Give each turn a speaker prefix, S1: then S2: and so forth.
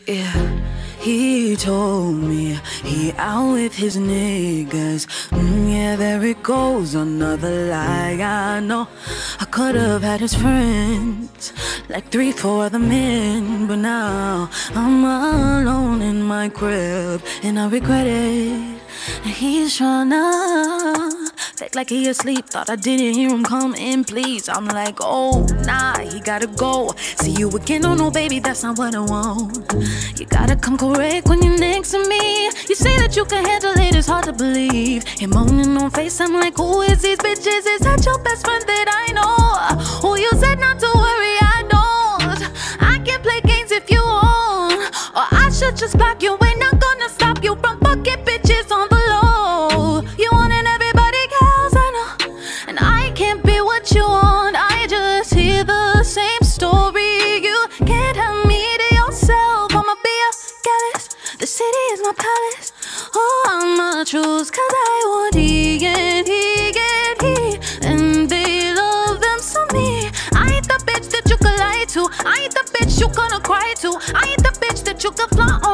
S1: Yeah, he told me he out with his niggas. Yeah, there it goes, another lie. I know I could have had his friends, like 3, 4 other men, but now I'm alone in my crib, and I regret it. And he's tryna fake like he asleep. Thought I didn't hear him come in, please. I'm like, oh, nah, he gotta go. See you again, oh no, baby, that's not what I want. You gotta come correct when you're next to me. You say that you can handle it, it's hard to believe. You're moaning on face, I'm like, who is these bitches? Is that your best friend that I know? Who you said not to worry, I don't. I can play games if you want, or I should just block you. Ain't not gonna stop you from fucking bitches on the low. You wanting everybody else, I know, and I can't be what you want. I just hear the same story. You can't have me to yourself. I'ma be a jealous. The city is my palace. Oh, I'ma choose 'cause I want he and he and he, and they love them some me. I ain't the bitch that you could lie to. I ain't the bitch you gonna cry to. I ain't the bitch that you could fly on.